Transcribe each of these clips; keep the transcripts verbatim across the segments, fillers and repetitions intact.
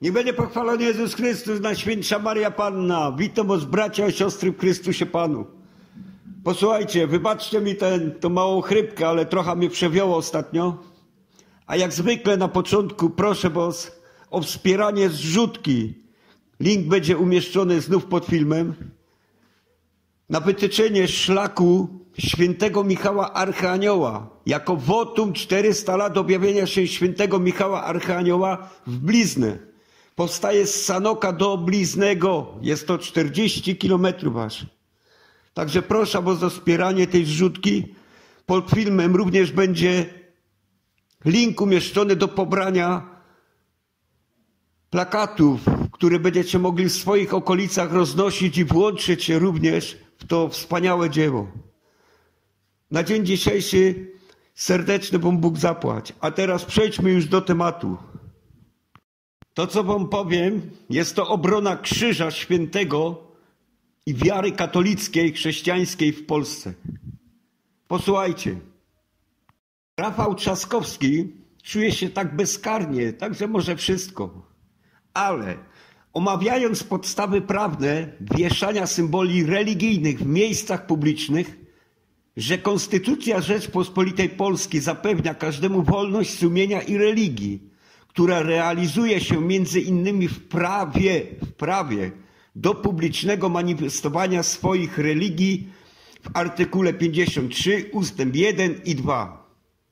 Niech będzie pochwalony Jezus Chrystus, Najświętsza Maria Panna. Witam was, bracia i siostry w Chrystusie Panu. Posłuchajcie, wybaczcie mi ten, tą małą chrypkę, ale trochę mnie przewiało ostatnio. A jak zwykle na początku proszę was o wspieranie zrzutki. Link będzie umieszczony znów pod filmem. Na wytyczenie szlaku świętego Michała Archanioła. Jako wotum czterysta lat objawienia się świętego Michała Archanioła w Bliznę. Powstaje z Sanoka do Bliznego. Jest to czterdzieści kilometrów aż. Także proszę was o wspieranie tej zrzutki. Pod filmem również będzie link umieszczony do pobrania plakatów, które będziecie mogli w swoich okolicach roznosić i włączyć się również w to wspaniałe dzieło. Na dzień dzisiejszy serdecznie wam Bóg zapłać. A teraz przejdźmy już do tematu. To, co wam powiem, jest to obrona Krzyża Świętego i wiary katolickiej, chrześcijańskiej w Polsce. Posłuchajcie. Rafał Trzaskowski czuje się tak bezkarnie, także może wszystko. Ale omawiając podstawy prawne wieszania symboli religijnych w miejscach publicznych, że Konstytucja Rzeczpospolitej Polskiej zapewnia każdemu wolność sumienia i religii, która realizuje się między innymi w prawie, w prawie do publicznego manifestowania swoich religii w artykule pięćdziesiątym trzecim ustęp jeden i dwa.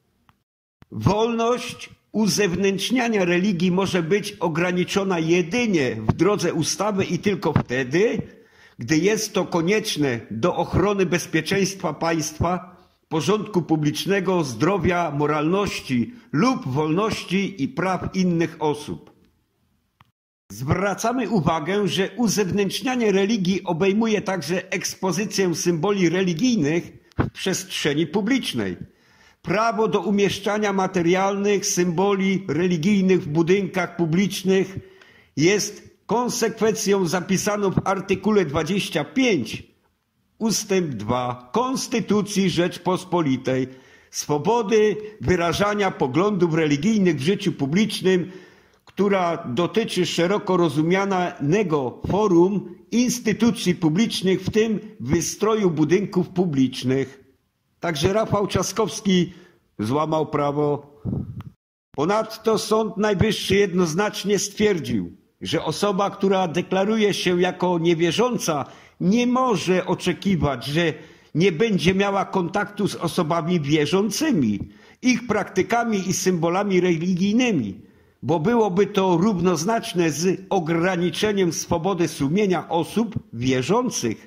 Wolność uzewnętrzniania religii może być ograniczona jedynie w drodze ustawy i tylko wtedy, gdy jest to konieczne do ochrony bezpieczeństwa państwa, porządku publicznego, zdrowia, moralności lub wolności i praw innych osób. Zwracamy uwagę, że uzewnętrznianie religii obejmuje także ekspozycję symboli religijnych w przestrzeni publicznej. Prawo do umieszczania materialnych symboli religijnych w budynkach publicznych jest konsekwencją zapisaną w artykule dwudziestym piątym ustęp dwa Konstytucji Rzeczpospolitej swobody wyrażania poglądów religijnych w życiu publicznym, która dotyczy szeroko rozumianego forum instytucji publicznych, w tym wystroju budynków publicznych. Także Rafał Trzaskowski złamał prawo. Ponadto Sąd Najwyższy jednoznacznie stwierdził, że osoba, która deklaruje się jako niewierząca, nie może oczekiwać, że nie będzie miała kontaktu z osobami wierzącymi, ich praktykami i symbolami religijnymi, bo byłoby to równoznaczne z ograniczeniem swobody sumienia osób wierzących.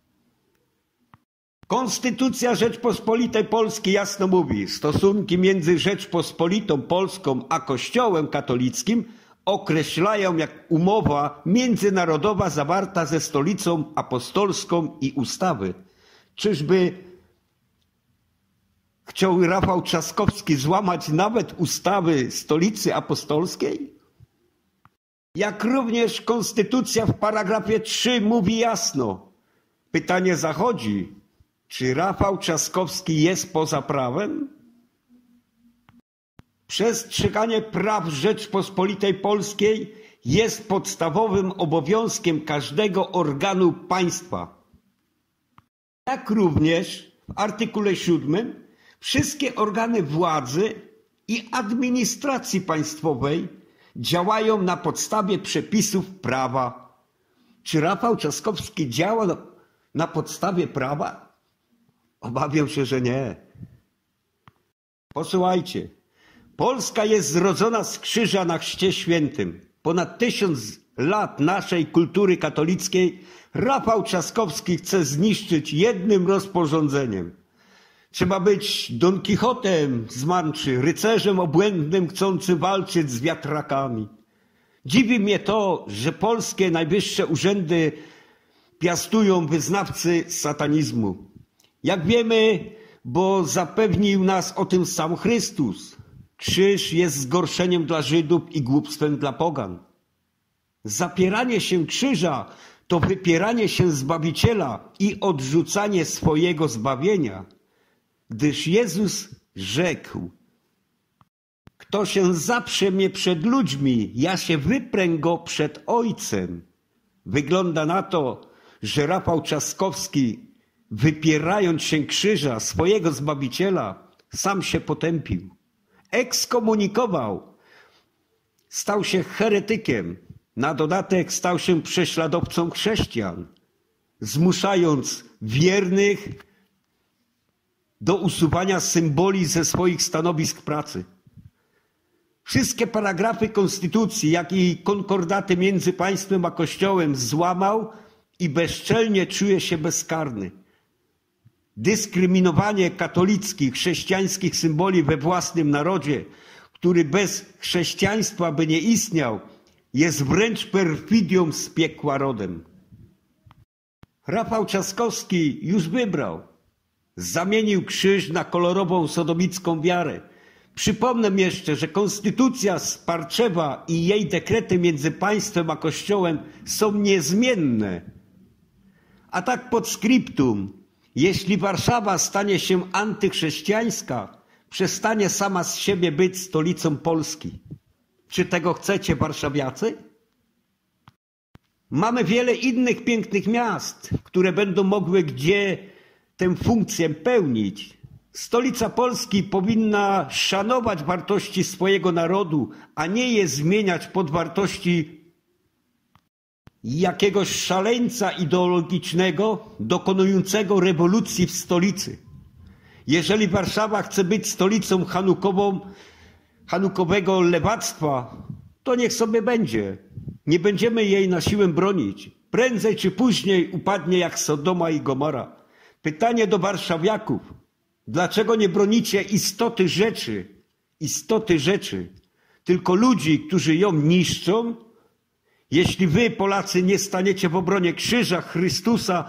Konstytucja Rzeczpospolitej Polskiej jasno mówi, stosunki między Rzeczpospolitą Polską a Kościołem katolickim określają jak umowa międzynarodowa zawarta ze Stolicą Apostolską i ustawy. Czyżby chciał Rafał Trzaskowski złamać nawet ustawy Stolicy Apostolskiej? Jak również Konstytucja w paragrafie trzecim mówi jasno. Pytanie zachodzi, czy Rafał Trzaskowski jest poza prawem? Przestrzeganie praw Rzeczpospolitej Polskiej jest podstawowym obowiązkiem każdego organu państwa. Jak również w artykule siódmym wszystkie organy władzy i administracji państwowej działają na podstawie przepisów prawa. Czy Rafał Trzaskowski działa na, na podstawie prawa? Obawiam się, że nie. Posłuchajcie. Polska jest zrodzona z krzyża na chrzcie świętym. Ponad tysiąc lat naszej kultury katolickiej Rafał Trzaskowski chce zniszczyć jednym rozporządzeniem. Trzeba być Don Kichotem z Manczy, rycerzem obłędnym chcącym walczyć z wiatrakami. Dziwi mnie to, że polskie najwyższe urzędy piastują wyznawcy satanizmu. Jak wiemy, bo zapewnił nas o tym sam Chrystus. Krzyż jest zgorszeniem dla Żydów i głupstwem dla pogan. Zapieranie się krzyża to wypieranie się Zbawiciela i odrzucanie swojego zbawienia, gdyż Jezus rzekł: Kto się zaprze mnie przed ludźmi, ja się wyprę go przed Ojcem. Wygląda na to, że Rafał Trzaskowski, wypierając się krzyża, swojego Zbawiciela, sam się potępił. Ekskomunikował. Stał się heretykiem. Na dodatek stał się prześladowcą chrześcijan, zmuszając wiernych do usuwania symboli ze swoich stanowisk pracy. Wszystkie paragrafy Konstytucji, jak i konkordaty między państwem a Kościołem złamał i bezczelnie czuje się bezkarny. Dyskryminowanie katolickich, chrześcijańskich symboli we własnym narodzie, który bez chrześcijaństwa by nie istniał, jest wręcz perfidią z piekła rodem. Rafał Trzaskowski już wybrał. Zamienił krzyż na kolorową sodomicką wiarę. Przypomnę jeszcze, że konstytucja z Parczewa i jej dekrety między państwem a Kościołem są niezmienne. A tak pod scriptum, jeśli Warszawa stanie się antychrześcijańska, przestanie sama z siebie być stolicą Polski. Czy tego chcecie, warszawiacy? Mamy wiele innych pięknych miast, które będą mogły gdzie tę funkcję pełnić. Stolica Polski powinna szanować wartości swojego narodu, a nie je zmieniać pod wartości jakiegoś szaleńca ideologicznego dokonującego rewolucji w stolicy. Jeżeli Warszawa chce być stolicą hanukową, hanukowego lewactwa, to niech sobie będzie. Nie będziemy jej na siłę bronić. Prędzej czy później upadnie jak Sodoma i Gomora. Pytanie do warszawiaków. Dlaczego nie bronicie istoty rzeczy? Istoty rzeczy. Tylko ludzi, którzy ją niszczą? Jeśli wy, Polacy, nie staniecie w obronie krzyża Chrystusa,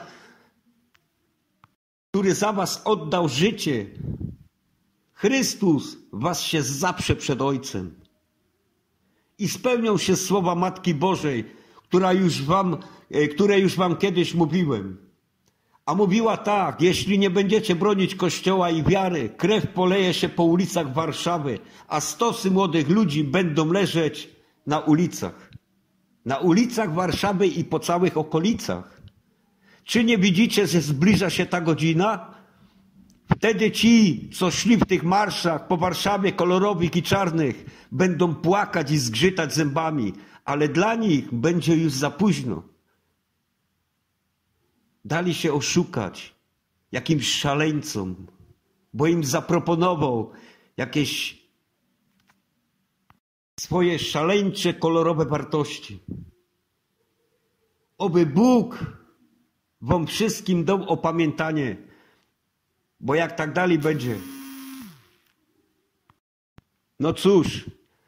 który za was oddał życie, Chrystus was się zaprze przed Ojcem. I spełnią się słowa Matki Bożej, która już wam, które już wam kiedyś mówiłem. A mówiła tak: jeśli nie będziecie bronić Kościoła i wiary, krew poleje się po ulicach Warszawy, a stosy młodych ludzi będą leżeć na ulicach. Na ulicach Warszawy i po całych okolicach. Czy nie widzicie, że zbliża się ta godzina? Wtedy ci, co szli w tych marszach po Warszawie kolorowych i czarnych, będą płakać i zgrzytać zębami, ale dla nich będzie już za późno. Dali się oszukać jakimś szaleńcom, bo im zaproponował jakieś swoje szaleńcze, kolorowe wartości. Oby Bóg wam wszystkim dał opamiętanie, bo jak tak dalej będzie, no cóż,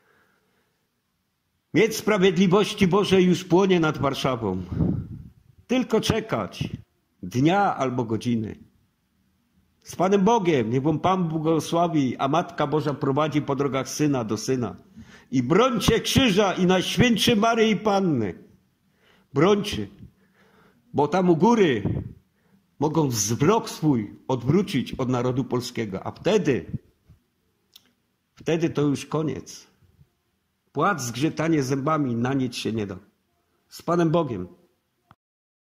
mieć sprawiedliwości Bożej już płonie nad Warszawą. Tylko czekać dnia albo godziny. Z Panem Bogiem, niech wam Pan błogosławi, a Matka Boża prowadzi po drogach Syna do Syna. I brońcie krzyża i Najświętszej Maryi Panny. Brońcie, bo tam u góry mogą wzrok swój odwrócić od narodu polskiego, a wtedy, wtedy to już koniec. Płacz, zgrzytanie zębami na nic się nie da. Z Panem Bogiem.